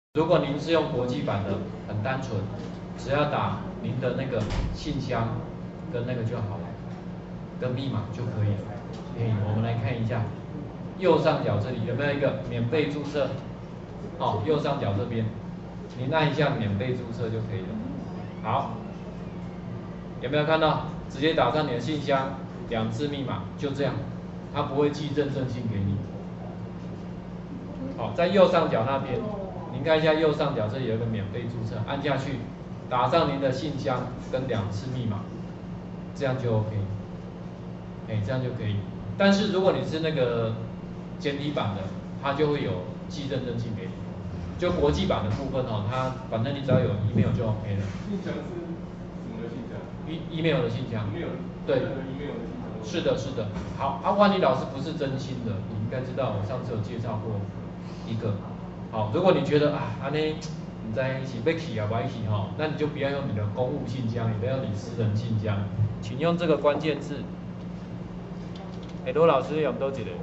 如果您是用国际版的，很单纯，只要打您的那个信箱跟那个就好了，跟密码就可以了。我们来看一下，右上角这里有没有一个免费注册？哦，右上角这边，您按一下免费注册就可以了。好，有没有看到？直接打上你的信箱，2次密码，就这样，它不会寄认证信给你。好，在右上角那边，您看一下右上角这里有一个免费注册，按下去，打上您的信箱跟2次密码，这样就 OK。这样就可以。但是如果你是那个简体版的，它就会有寄认证信给你。就国际版的部分哦，它反正你只要有 email 就 OK 了。 信箱是什么的信箱 ？email 的信箱。 email 对。 email 的信箱。 是的，是的。好，万一老师不是真心的，你应该知道，我上次有介绍过一个。好，如果你觉得安尼你在一起被起啊，不一起哈，那你就不要用你的公务信箱，也不要用你私人信箱，请用这个关键字。罗老师有多几个？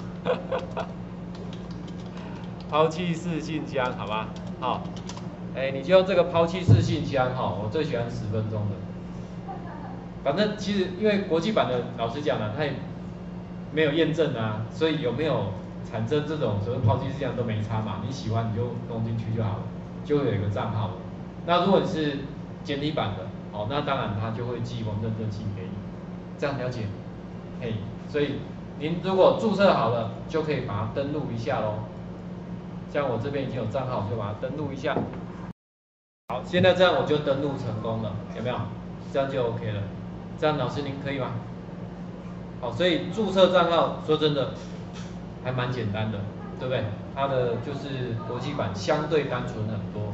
抛弃式信箱，好吧？好，你就用这个抛弃式信箱哈，我最喜欢10分钟的。反正其实因为国际版的，老实讲了，它也没有验证啊，所以有没有产生这种所谓抛弃式信箱都没差嘛，你喜欢你就弄进去就好了，就会有一个账号了。那如果你是简体版的，那当然它就会寄认证信给你，这样了解？所以您如果注册好了，就可以把它登录一下咯。像我这边已经有账号，我就把它登录一下。好，现在这样我就登录成功了，有没有？这样就 OK 了。这样老师您可以吗？好，所以注册账号说真的还蛮简单的，对不对？它的就是国际版相对单纯很多。